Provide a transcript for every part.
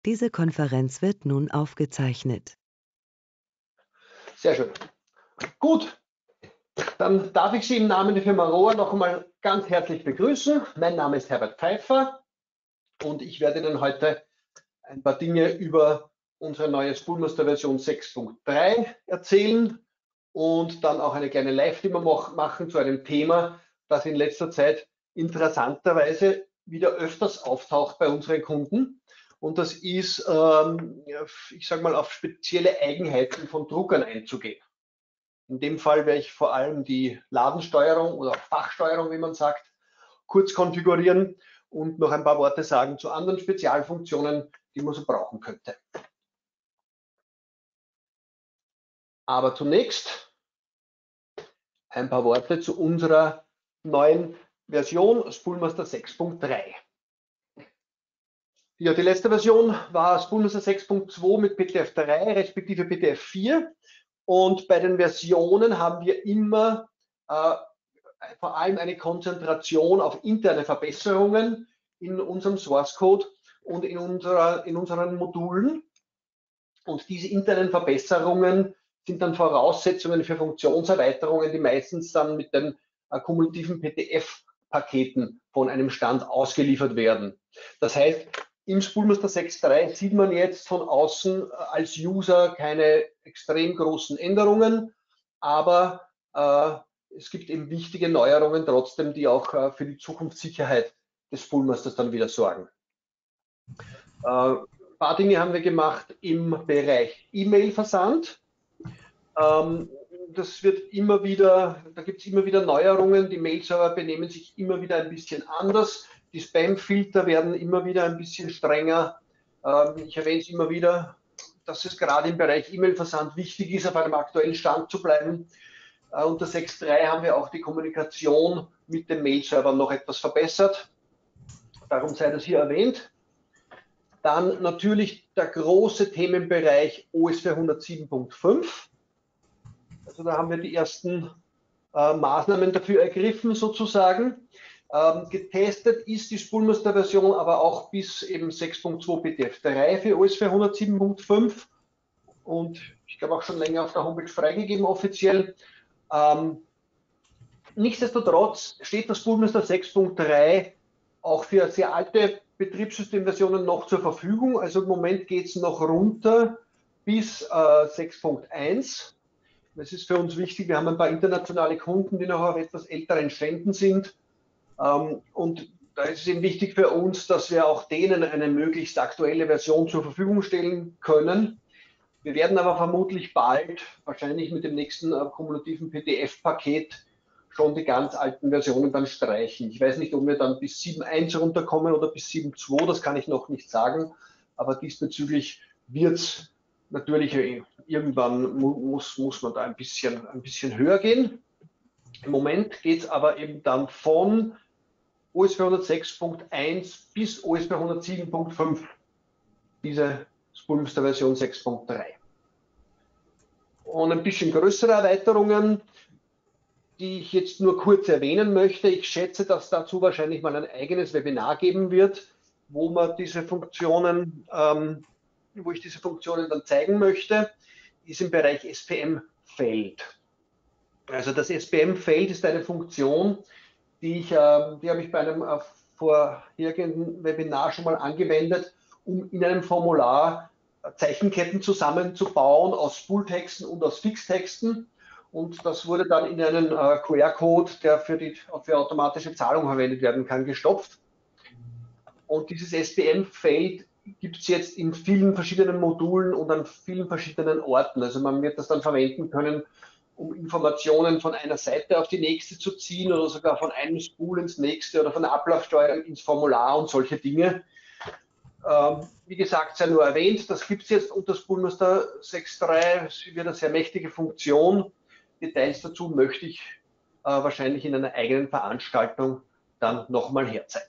Diese Konferenz wird nun aufgezeichnet. Sehr schön. Gut, dann darf ich Sie im Namen der Firma Rohr noch einmal ganz herzlich begrüßen. Mein Name ist Herbert Pfeiffer und ich werde Ihnen heute ein paar Dinge über unsere neue Spoolmaster Version 6.3 erzählen und dann auch eine kleine Live-Demo machen zu einem Thema, das in letzter Zeit interessanterweise wieder öfters auftaucht bei unseren Kunden. Und das ist, ich sage mal, auf spezielle Eigenheiten von Druckern einzugehen. In dem Fall werde ich vor allem die Ladensteuerung oder Fachsteuerung, wie man sagt, kurz konfigurieren und noch ein paar Worte sagen zu anderen Spezialfunktionen, die man so brauchen könnte. Aber zunächst ein paar Worte zu unserer neuen Version Spoolmaster 6.3. Ja, die letzte Version war Spoolmaster 6.2 mit PTF 3 respektive PTF 4 und bei den Versionen haben wir immer vor allem eine Konzentration auf interne Verbesserungen in unserem Source Code und in unseren Modulen. Und diese internen Verbesserungen sind dann Voraussetzungen für Funktionserweiterungen, die meistens dann mit den kumulativen PTF-Paketen von einem Stand ausgeliefert werden. Das heißt, im Spoolmaster 6.3 sieht man jetzt von außen als User keine extrem großen Änderungen, aber es gibt eben wichtige Neuerungen trotzdem, die auch für die Zukunftssicherheit des Spoolmasters dann wieder sorgen. Ein paar Dinge haben wir gemacht im Bereich E-Mail-Versand. Das wird immer wieder, da gibt es immer wieder Neuerungen. Die Mail-Server benehmen sich immer wieder ein bisschen anders. Die Spam-Filter werden immer wieder ein bisschen strenger. Ich erwähne es immer wieder, dass es gerade im Bereich E-Mail-Versand wichtig ist, auf einem aktuellen Stand zu bleiben. Unter 6.3 haben wir auch die Kommunikation mit den Mail-Servern noch etwas verbessert. Darum sei das hier erwähnt. Dann natürlich der große Themenbereich OS 407.5. Also da haben wir die ersten Maßnahmen dafür ergriffen sozusagen. Getestet ist die Spoolmaster-Version aber auch bis eben 6.2 PTF 3 für OS 407.5 und ich glaube auch schon länger auf der Homepage freigegeben offiziell. Nichtsdestotrotz steht das Spoolmaster 6.3 auch für sehr alte Betriebssystemversionen noch zur Verfügung. Also im Moment geht es noch runter bis 6.1. Das ist für uns wichtig. Wir haben ein paar internationale Kunden, die noch auf etwas älteren Ständen sind. Und da ist es eben wichtig für uns, dass wir auch denen eine möglichst aktuelle Version zur Verfügung stellen können. Wir werden aber vermutlich bald, wahrscheinlich mit dem nächsten kumulativen PDF-Paket, schon die ganz alten Versionen dann streichen. Ich weiß nicht, ob wir dann bis 7.1 runterkommen oder bis 7.2, das kann ich noch nicht sagen. Aber diesbezüglich wird es natürlich irgendwann muss man da ein bisschen höher gehen. Im Moment geht es aber eben dann von OS 406.1 bis OS 407.5, diese Spoolmaster-Version 6.3. Und ein bisschen größere Erweiterungen, die ich jetzt nur kurz erwähnen möchte. Ich schätze, dass dazu wahrscheinlich mal ein eigenes Webinar geben wird, wo man diese Funktionen, wo ich diese Funktionen dann zeigen möchte, ist im Bereich SPM-Feld. Also das SPM-Feld ist eine Funktion, die habe ich bei einem vorhergehenden Webinar schon mal angewendet, um in einem Formular Zeichenketten zusammenzubauen aus Spooltexten und aus Fixtexten. Und das wurde dann in einen QR-Code, der für automatische Zahlung verwendet werden kann, gestopft. Und dieses SPM-Feld gibt es jetzt in vielen verschiedenen Modulen und an vielen verschiedenen Orten. Also man wird das dann verwenden können, um Informationen von einer Seite auf die nächste zu ziehen oder sogar von einem Spool ins nächste oder von der Ablaufsteuerung ins Formular und solche Dinge. Wie gesagt, sei nur erwähnt, das gibt es jetzt unter Spoolmaster 6.3. Es wird eine sehr mächtige Funktion. Details dazu möchte ich wahrscheinlich in einer eigenen Veranstaltung dann nochmal herzeigen.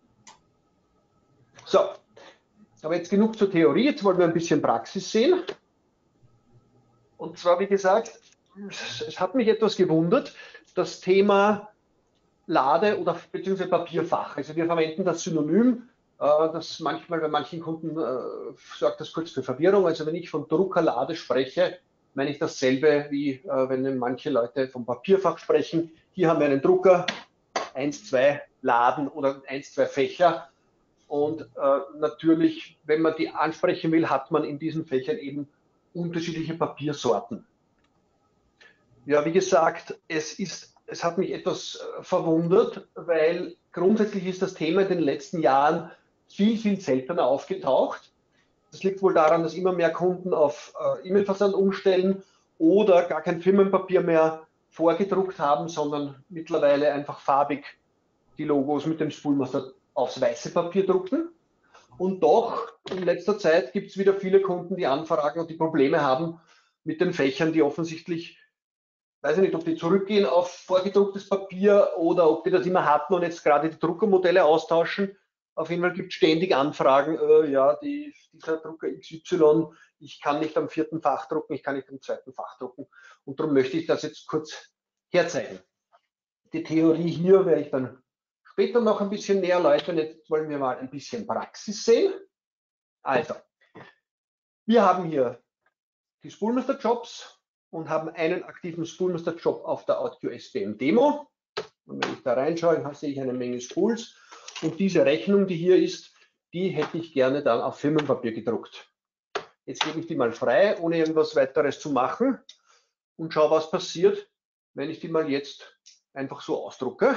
So, aber jetzt genug zur Theorie, jetzt wollen wir ein bisschen Praxis sehen. Und zwar, wie gesagt, es hat mich etwas gewundert, das Thema Lade- oder beziehungsweise Papierfach. Also wir verwenden das Synonym Das manchmal bei manchen Kunden sorgt das kurz für Verwirrung. Also wenn ich von Druckerlade spreche, meine ich dasselbe wie wenn manche Leute vom Papierfach sprechen. Hier haben wir einen Drucker, 1, 2 Laden oder 1, 2 Fächer. Und natürlich, wenn man die ansprechen will, hat man in diesen Fächern eben unterschiedliche Papiersorten. Ja, wie gesagt, es hat mich etwas verwundert, weil grundsätzlich ist das Thema in den letzten Jahren viel, viel seltener aufgetaucht. Das liegt wohl daran, dass immer mehr Kunden auf E-Mail-Versand umstellen oder gar kein Firmenpapier mehr vorgedruckt haben, sondern mittlerweile einfach farbig die Logos mit dem Spulmaster aufs weiße Papier drucken. Und doch, in letzter Zeit gibt es wieder viele Kunden, die anfragen und die Probleme haben mit den Fächern, die offensichtlich, weiß ich nicht, ob die zurückgehen auf vorgedrucktes Papier oder ob die das immer hatten und jetzt gerade die Druckermodelle austauschen. Auf jeden Fall gibt es ständig Anfragen, ja, dieser Drucker XY, ich kann nicht am 4. Fach drucken, ich kann nicht am 2. Fach drucken. Und darum möchte ich das jetzt kurz herzeigen. Die Theorie hier werde ich dann später noch ein bisschen näher erläutern. Jetzt wollen wir mal ein bisschen Praxis sehen. Also, wir haben hier die Spoolmaster-Jobs und haben einen aktiven Spoolmaster-Job auf der OutQ SPM Demo. Und wenn ich da reinschaue, sehe ich eine Menge Spools. Und diese Rechnung, die hier ist, die hätte ich gerne dann auf Firmenpapier gedruckt. Jetzt gebe ich die mal frei, ohne irgendwas weiteres zu machen und schaue, was passiert, wenn ich die mal jetzt einfach so ausdrucke.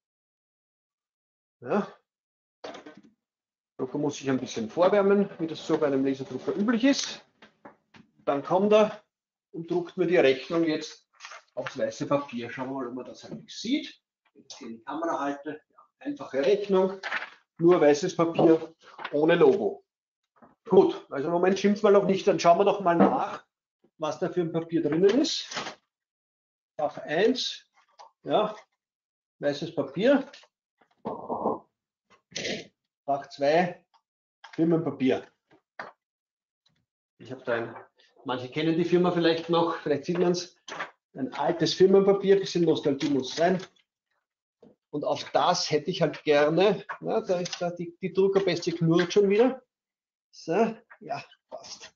Ja. Der Drucker muss sich ein bisschen vorwärmen, wie das so bei einem Laserdrucker üblich ist. Dann kommt er und druckt mir die Rechnung jetzt aufs weiße Papier. Schauen wir mal, ob man das halbwegs sieht. Wenn ich in die Kamera halte, ja, einfache Rechnung, nur weißes Papier ohne Logo. Gut, also im Moment stimmt es mal noch nicht. Dann schauen wir doch mal nach, was da für ein Papier drinnen ist. Fach 1, ja, weißes Papier. Fach 2, Firmenpapier. Ich habe da manche kennen die Firma vielleicht noch, vielleicht sieht man es, ein altes Firmenpapier, ein bisschen Nostalgie muss sein. Und auf das hätte ich halt gerne, na, da ist da die Druckerbeste knurrt schon wieder. So, ja, passt.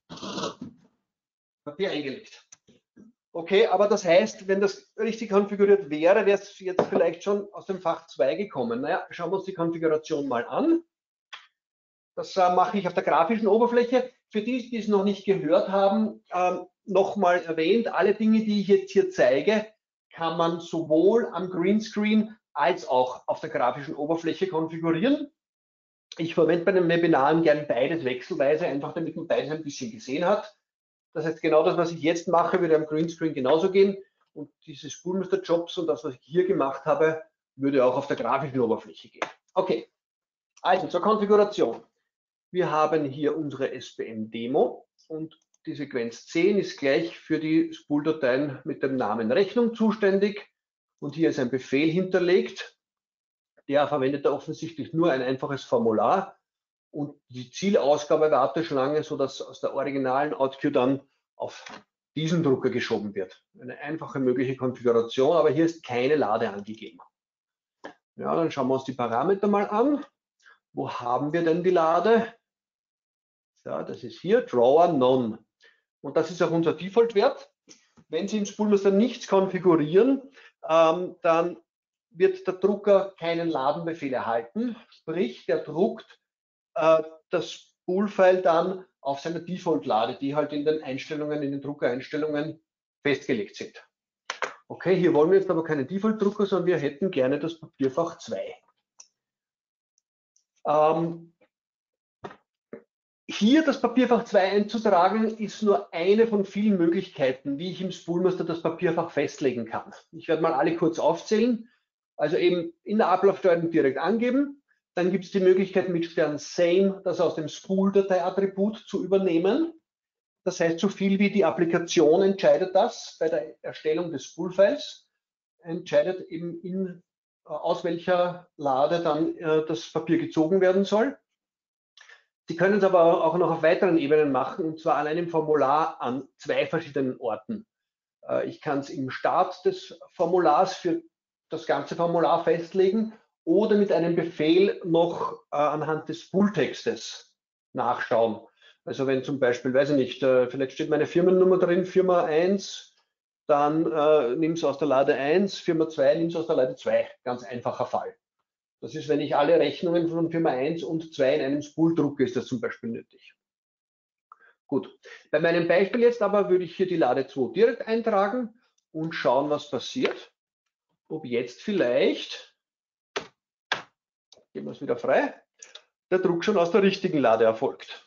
Papier eingelegt. Okay, aber das heißt, wenn das richtig konfiguriert wäre, wäre es jetzt vielleicht schon aus dem Fach 2 gekommen. Naja, schauen wir uns die Konfiguration mal an. Das mache ich auf der grafischen Oberfläche. Für die, die es noch nicht gehört haben, nochmal erwähnt, alle Dinge, die ich jetzt hier zeige, kann man sowohl am Greenscreen als auch auf der grafischen Oberfläche konfigurieren. Ich verwende bei den Webinaren gerne beides wechselweise, einfach damit man beides ein bisschen gesehen hat. Das heißt, genau das, was ich jetzt mache, würde am Greenscreen genauso gehen. Und diese Spoolmaster-Jobs und das, was ich hier gemacht habe, würde auch auf der grafischen Oberfläche gehen. Okay, also zur Konfiguration. Wir haben hier unsere SPM-Demo und die Sequenz 10 ist gleich für die Spooldateien mit dem Namen Rechnung zuständig. Und hier ist ein Befehl hinterlegt. Der verwendet offensichtlich nur ein einfaches Formular und die Zielausgabe-Warteschlange, sodass aus der originalen OutQ dann auf diesen Drucker geschoben wird. Eine einfache mögliche Konfiguration, aber hier ist keine Lade angegeben. Ja, dann schauen wir uns die Parameter mal an. Wo haben wir denn die Lade? Ja, das ist hier, Drawer None. Und das ist auch unser Default-Wert. Wenn Sie im Spoolmaster nichts konfigurieren, dann wird der Drucker keinen Ladenbefehl erhalten. Sprich, der druckt das Spool-File dann auf seiner Default-Lade, die halt in den Einstellungen, in den Druckereinstellungen festgelegt sind. Okay, hier wollen wir jetzt aber keinen Default-Drucker, sondern wir hätten gerne das Papierfach 2. Hier das Papierfach 2 einzutragen, ist nur eine von vielen Möglichkeiten, wie ich im Spoolmaster das Papierfach festlegen kann. Ich werde mal alle kurz aufzählen. Also eben in der Ablaufsteuerung direkt angeben. Dann gibt es die Möglichkeit mit Stern Same das aus dem Spool-Datei-Attribut zu übernehmen. Das heißt, so viel wie die Applikation entscheidet das bei der Erstellung des Spool-Files, entscheidet eben aus welcher Lade dann das Papier gezogen werden soll. Sie können es aber auch noch auf weiteren Ebenen machen, und zwar an einem Formular an 2 verschiedenen Orten. Ich kann es im Start des Formulars für das ganze Formular festlegen oder mit einem Befehl noch anhand des Fulltextes nachschauen. Also wenn zum Beispiel, weiß ich nicht, vielleicht steht meine Firmennummer drin, Firma 1, dann nimm es aus der Lade 1, Firma 2, nimm es aus der Lade 2. Ganz einfacher Fall. Das ist, wenn ich alle Rechnungen von Firma 1 und 2 in einem Spool drucke, ist das zum Beispiel nötig. Gut, bei meinem Beispiel jetzt aber würde ich hier die Lade 2 direkt eintragen und schauen, was passiert. Ob jetzt vielleicht, geben wir es wieder frei, der Druck schon aus der richtigen Lade erfolgt.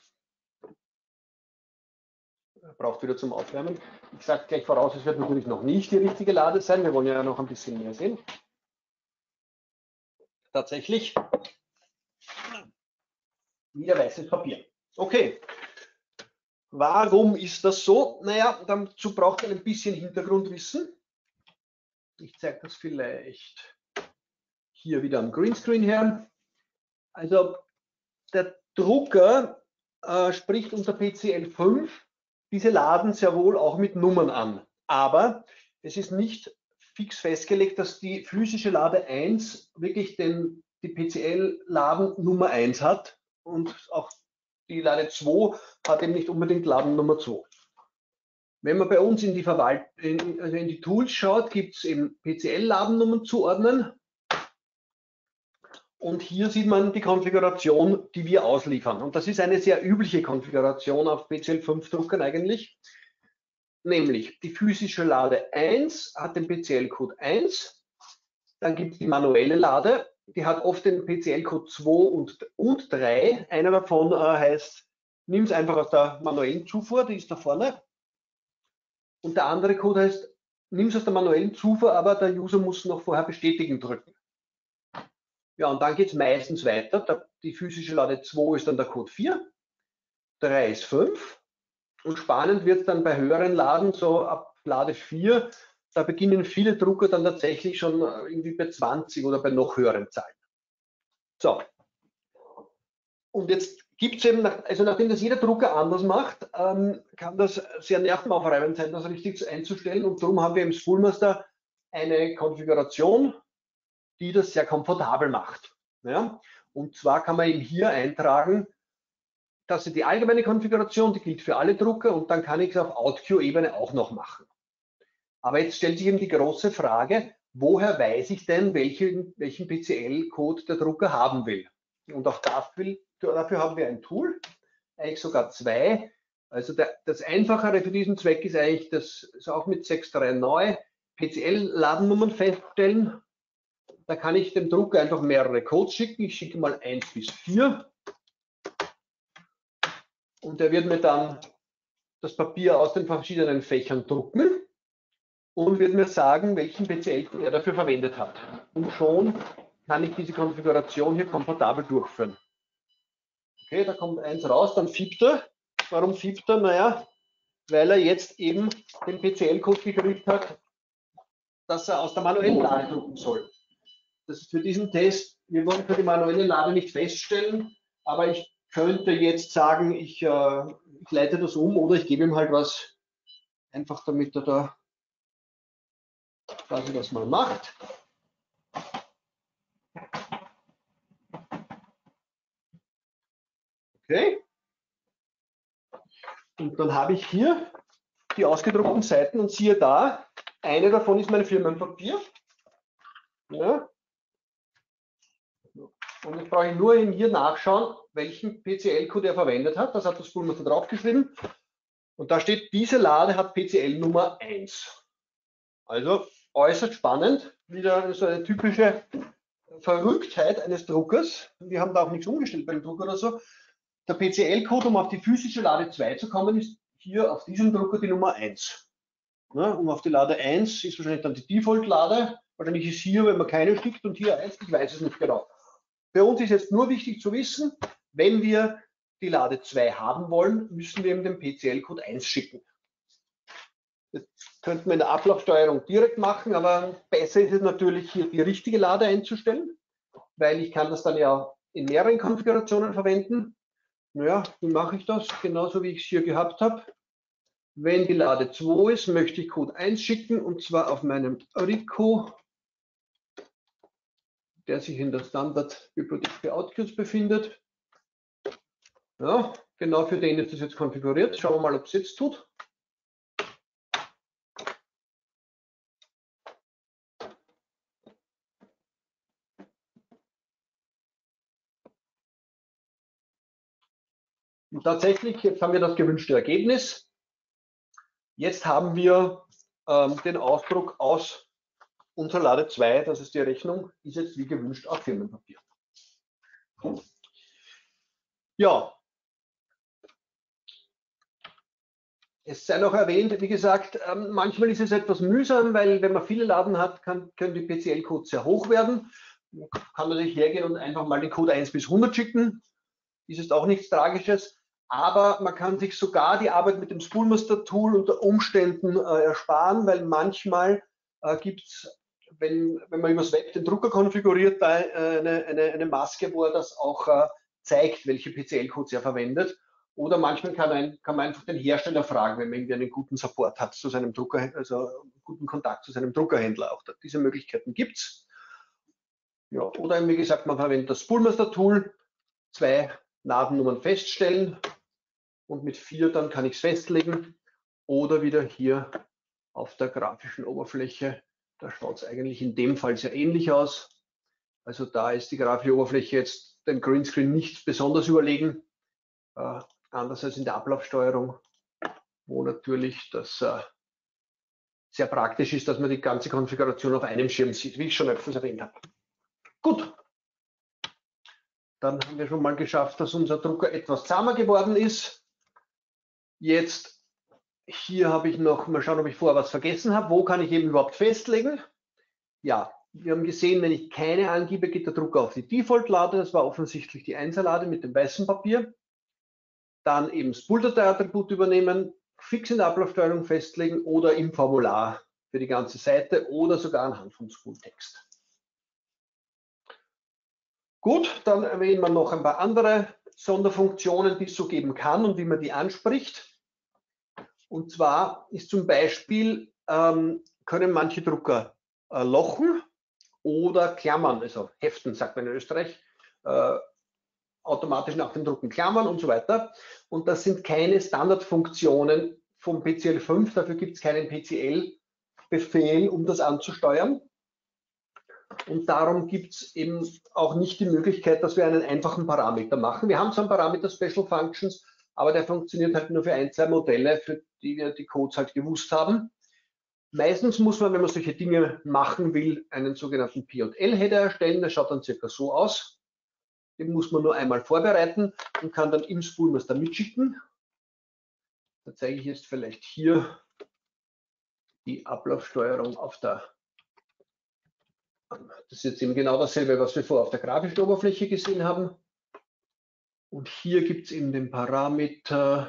Er braucht wieder zum Aufwärmen. Ich sage gleich voraus, es wird natürlich noch nicht die richtige Lade sein. Wir wollen ja noch ein bisschen mehr sehen. Tatsächlich wieder weißes Papier. Okay. Warum ist das so? Naja, dazu braucht man ein bisschen Hintergrundwissen. Ich zeige das vielleicht hier wieder am Greenscreen her. Also der Drucker spricht unter PCL 5 diese Laden sehr wohl auch mit Nummern an. Aber es ist nicht fix festgelegt, dass die physische Lade 1 wirklich die PCL-Laden Nummer 1 hat und auch die Lade 2 hat eben nicht unbedingt Laden Nummer 2. Wenn man bei uns in die also in die Tools schaut, gibt es eben PCL-Ladennummern zuordnen. Und hier sieht man die Konfiguration, die wir ausliefern. Und das ist eine sehr übliche Konfiguration auf PCL 5 Druckern eigentlich. Nämlich die physische Lade 1 hat den PCL-Code 1. Dann gibt es die manuelle Lade, die hat oft den PCL-Code 2 und 3. Einer davon heißt, nimm es einfach aus der manuellen Zufuhr, die ist da vorne. Und der andere Code heißt, nimm es aus der manuellen Zufuhr, aber der User muss noch vorher bestätigen drücken. Ja, und dann geht es meistens weiter. Die physische Lade 2 ist dann der Code 4, 3 ist 5. Und spannend wird es dann bei höheren Laden, so ab Lade 4, da beginnen viele Drucker dann tatsächlich schon irgendwie bei 20 oder bei noch höheren Zahlen. So. Und jetzt gibt es eben, also nachdem das jeder Drucker anders macht, kann das sehr nervenaufreibend sein, das richtig einzustellen. Und darum haben wir im Spoolmaster eine Konfiguration, die das sehr komfortabel macht. Ja? Und zwar kann man eben hier eintragen, dass die allgemeine Konfiguration, die gilt für alle Drucker und dann kann ich es auf OutQ-Ebene auch noch machen. Aber jetzt stellt sich eben die große Frage, woher weiß ich denn, welchen PCL-Code der Drucker haben will? Und auch dafür haben wir ein Tool, eigentlich sogar zwei. Also das Einfachere für diesen Zweck ist eigentlich, das auch mit 6.3 neu PCL-Ladennummern feststellen. Da kann ich dem Drucker einfach mehrere Codes schicken. Ich schicke mal 1 bis 4. Und er wird mir dann das Papier aus den verschiedenen Fächern drucken und wird mir sagen, welchen PCL-Code er dafür verwendet hat. Und schon kann ich diese Konfiguration hier komfortabel durchführen. Okay, da kommt 1 raus, dann fiebt er. Warum fiebt er? Naja, weil er jetzt eben den PCL-Code gekriegt hat, dass er aus der manuellen Lade drucken soll. Das ist für diesen Test, wir wollen für die manuelle Lade nicht feststellen, aber ich könnte jetzt sagen, ich leite das um oder ich gebe ihm halt was, einfach damit er da quasi das mal macht. Okay. Und dann habe ich hier die ausgedruckten Seiten und siehe da, eine davon ist mein Firmenpapier. Ja. Und jetzt brauche ich nur hier nachschauen, welchen PCL-Code er verwendet hat. Das hat das Spoolmaster draufgeschrieben. Und da steht, diese Lade hat PCL Nummer 1. Also äußerst spannend. Wieder so eine typische Verrücktheit eines Druckers. Wir haben da auch nichts umgestellt beim Drucker oder so. Der PCL-Code, um auf die physische Lade 2 zu kommen, ist hier auf diesem Drucker die Nummer 1. Ja, um auf die Lade 1 ist wahrscheinlich dann die Default-Lade. Wahrscheinlich ist hier, wenn man keine schickt und hier 1, ich weiß es nicht genau. Bei uns ist jetzt nur wichtig zu wissen, wenn wir die Lade 2 haben wollen, müssen wir eben den PCL-Code 1 schicken. Das könnten wir in der Ablaufsteuerung direkt machen, aber besser ist es natürlich, hier die richtige Lade einzustellen, weil ich kann das dann ja in mehreren Konfigurationen verwenden. Naja, wie mache ich das? Genauso wie ich es hier gehabt habe. Wenn die Lade 2 ist, möchte ich Code 1 schicken und zwar auf meinem Rico der sich in der Standardbibliothek für Outcues befindet. Ja, genau für den ist das jetzt konfiguriert. Schauen wir mal, ob es jetzt tut. Und tatsächlich, jetzt haben wir das gewünschte Ergebnis. Jetzt haben wir den Ausdruck aus Unterlade 2, das ist die Rechnung, ist jetzt wie gewünscht auf Firmenpapier. Ja, es sei noch erwähnt, wie gesagt, manchmal ist es etwas mühsam, weil wenn man viele Laden hat, können die PCL-Codes sehr hoch werden. Man kann natürlich hergehen und einfach mal den Code 1 bis 100 schicken. Das ist auch nichts Tragisches. Aber man kann sich sogar die Arbeit mit dem Spoolmaster-Tool unter Umständen ersparen, weil manchmal gibt es, wenn man übers Web den Drucker konfiguriert, da eine Maske, wo er das auch zeigt, welche PCL-Codes er verwendet. Oder manchmal kann man einfach den Hersteller fragen, wenn man irgendwie einen guten Support hat zu seinem Drucker, also einen guten Kontakt zu seinem Druckerhändler. Auch diese Möglichkeiten gibt es. Ja, oder wie gesagt, man verwendet das Spoolmaster-Tool, 2 Nadennummern feststellen und mit 4 dann kann ich es festlegen. Oder wieder hier auf der grafischen Oberfläche, da schaut es eigentlich in dem Fall sehr ähnlich aus. Also da ist die grafische Oberfläche jetzt dem Greenscreen nicht besonders überlegen. Anders als in der Ablaufsteuerung, wo natürlich das sehr praktisch ist, dass man die ganze Konfiguration auf einem Schirm sieht, wie ich schon öfters erwähnt habe. Gut, dann haben wir schon mal geschafft, dass unser Drucker etwas zahmer geworden ist. Jetzt hier habe ich noch, mal schauen, ob ich vorher was vergessen habe. Wo kann ich eben überhaupt festlegen? Ja, wir haben gesehen, wenn ich keine angebe, geht der Drucker auf die Default-Lade. Das war offensichtlich die 1er-Lade mit dem weißen Papier. Dann eben Spool-Datei-Attribut übernehmen, fix in der Ablaufsteuerung festlegen oder im Formular für die ganze Seite oder sogar anhand vom Spool-Text. Gut, dann erwähnen wir noch ein paar andere Sonderfunktionen, die es so geben kann und wie man die anspricht. Und zwar ist zum Beispiel, können manche Drucker lochen oder klammern, also heften, sagt man in Österreich, automatisch nach dem Drucken klammern und so weiter. Und das sind keine Standardfunktionen vom PCL 5, dafür gibt es keinen PCL-Befehl, um das anzusteuern. Und darum gibt es eben auch nicht die Möglichkeit, dass wir einen einfachen Parameter machen. Wir haben so einen Parameter Special Functions, aber der funktioniert halt nur für ein, zwei Modelle, für die wir die Codes halt gewusst haben. Meistens muss man, wenn man solche Dinge machen will, einen sogenannten PJL-Header erstellen. Der schaut dann circa so aus. Den muss man nur einmal vorbereiten und kann dann im Spoolmaster mitschicken. Da zeige ich jetzt vielleicht hier die Ablaufsteuerung auf der. Das ist jetzt eben genau dasselbe, was wir vorher auf der grafischen Oberfläche gesehen haben. Und hier gibt es eben den Parameter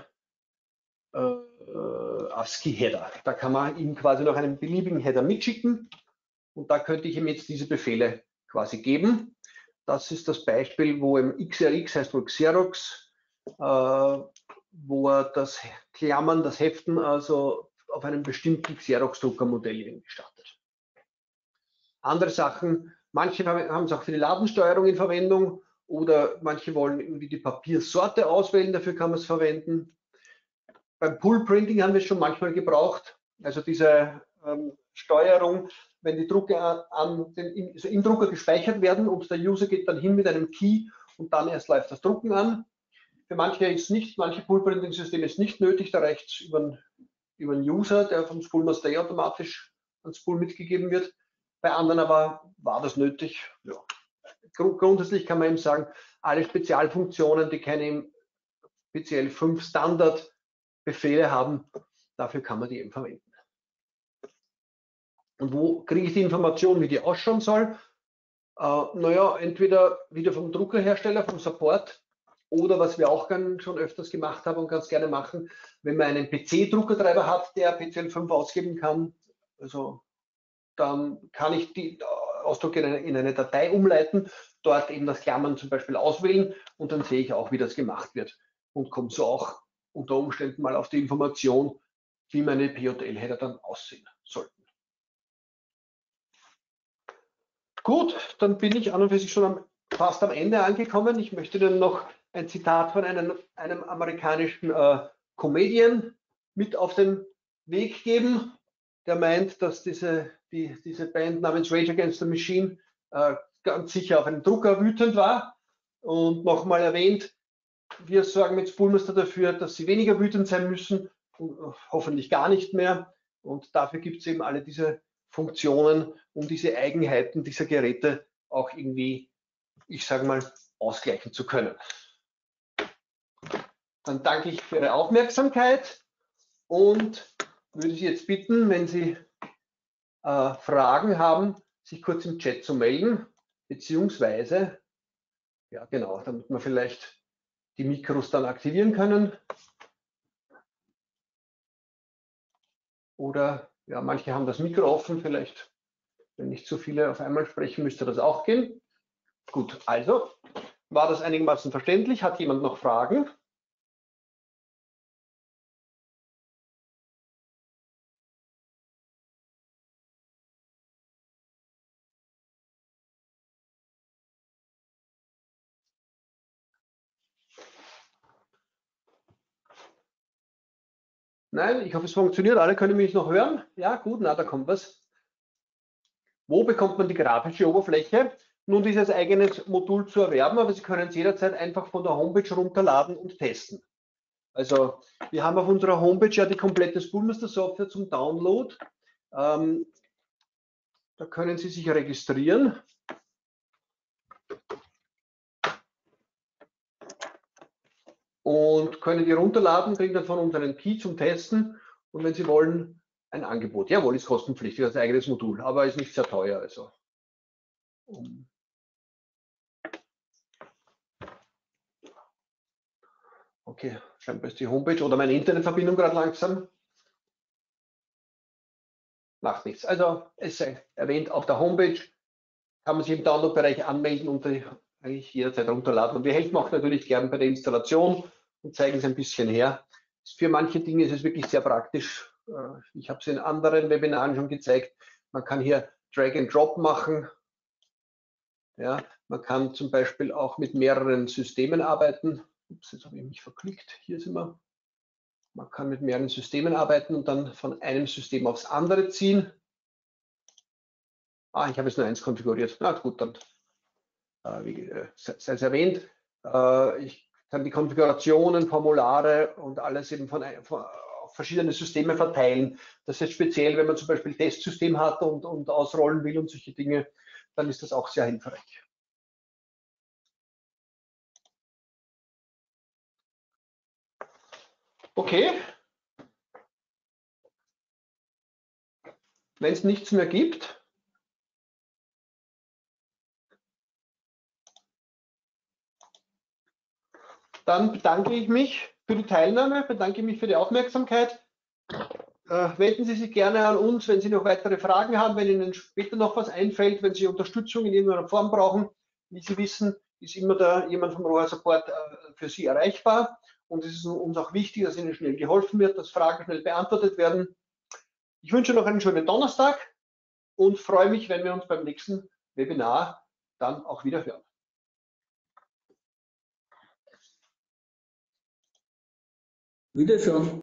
ASCII-Header. Da kann man ihm quasi noch einen beliebigen Header mitschicken. Und da könnte ich ihm jetzt diese Befehle quasi geben. Das ist das Beispiel, wo im XRX heißt wohl Xerox, wo er das Klammern, das Heften also auf einem bestimmten Xerox-Druckermodell startet. Andere Sachen, manche haben es auch für die Ladensteuerung in Verwendung oder manche wollen irgendwie die Papiersorte auswählen, dafür kann man es verwenden. Beim Pull-Printing haben wir es schon manchmal gebraucht, also diese Steuerung, wenn die Drucke im Drucker gespeichert werden und der User geht dann hin mit einem Key und dann erst läuft das Drucken an. Für manche ist nicht, manche Pull-Printing-Systeme ist nicht nötig, da reicht es über einen User, der vom Spoolmaster automatisch ans Spool mitgegeben wird. Bei anderen aber war das nötig. Ja. Grundsätzlich kann man eben sagen, alle Spezialfunktionen, die keine PCL 5 Standard Befehle haben, dafür kann man die eben verwenden. Und wo kriege ich die Information, wie die ausschauen soll? Naja, entweder wieder vom Druckerhersteller, vom Support, oder was wir auch schon öfters gemacht haben und ganz gerne machen, wenn man einen PC-Druckertreiber hat, der PCL 5 ausgeben kann, also dann kann ich die Ausdrucke in eine Datei umleiten, dort eben das Klammern zum Beispiel auswählen und dann sehe ich auch, wie das gemacht wird und komme so auch unter Umständen mal auf die Information, wie meine PJL-Header dann aussehen sollten. Gut, dann bin ich an und für sich schon fast am Ende angekommen. Ich möchte dann noch ein Zitat von einem amerikanischen Comedian mit auf den Weg geben, der meint, dass diese Band namens Rage Against the Machine ganz sicher auf einen Drucker wütend war und nochmal erwähnt, wir sorgen mit Spoolmaster dafür, dass sie weniger wütend sein müssen und hoffentlich gar nicht mehr. Und dafür gibt es eben alle diese Funktionen, um diese Eigenheiten dieser Geräte auch irgendwie, ich sage mal, ausgleichen zu können. Dann danke ich für Ihre Aufmerksamkeit und würde Sie jetzt bitten, wenn Sie Fragen haben, sich kurz im Chat zu melden, beziehungsweise, ja genau, damit wir vielleicht die Mikros dann aktivieren können. Oder ja, manche haben das Mikro offen, vielleicht, wenn nicht so viele auf einmal sprechen, müsste das auch gehen. Gut, also, war das einigermaßen verständlich? Hat jemand noch Fragen? Nein, ich hoffe, es funktioniert. Alle können mich noch hören. Ja, gut, na, da kommt was. Wo bekommt man die grafische Oberfläche? Nun, dieses eigenes Modul zu erwerben, aber Sie können es jederzeit einfach von der Homepage runterladen und testen. Also, wir haben auf unserer Homepage ja die komplette Spoolmaster Software zum Download. Da können Sie sich registrieren. Und können die runterladen, kriegen dann von uns einen Key zum Testen und wenn Sie wollen, ein Angebot. Jawohl, ist kostenpflichtig, das ist ein eigenes Modul, aber ist nicht sehr teuer. Also. Okay, scheinbar ist die Homepage oder meine Internetverbindung gerade langsam. Macht nichts. Also, es sei erwähnt, auf der Homepage kann man sich im Download-Bereich anmelden und eigentlich jederzeit runterladen. Und wir helfen auch natürlich gern bei der Installation und zeigen es ein bisschen her. Für manche Dinge ist es wirklich sehr praktisch. Ich habe es in anderen Webinaren schon gezeigt. Man kann hier Drag and Drop machen. Ja, man kann zum Beispiel auch mit mehreren Systemen arbeiten. Ups, jetzt habe ich mich verklickt. Hier sind wir. Man kann mit mehreren Systemen arbeiten und dann von einem System aufs andere ziehen. Ah, ich habe jetzt nur eins konfiguriert. Na gut, dann sei es erwähnt. Ich kann die Konfigurationen, Formulare und alles eben von auf verschiedene Systeme verteilen. Das ist speziell, wenn man zum Beispiel ein Testsystem hat und ausrollen will und solche Dinge, dann ist das auch sehr hilfreich. Okay. Wenn es nichts mehr gibt, dann bedanke ich mich für die Teilnahme, bedanke mich für die Aufmerksamkeit. Wenden Sie sich gerne an uns, wenn Sie noch weitere Fragen haben, wenn Ihnen später noch was einfällt, wenn Sie Unterstützung in irgendeiner Form brauchen. Wie Sie wissen, ist immer da jemand vom ROHR Support für Sie erreichbar. Und es ist uns auch wichtig, dass Ihnen schnell geholfen wird, dass Fragen schnell beantwortet werden. Ich wünsche noch einen schönen Donnerstag und freue mich, wenn wir uns beim nächsten Webinar dann auch wieder hören. Wiederschauen.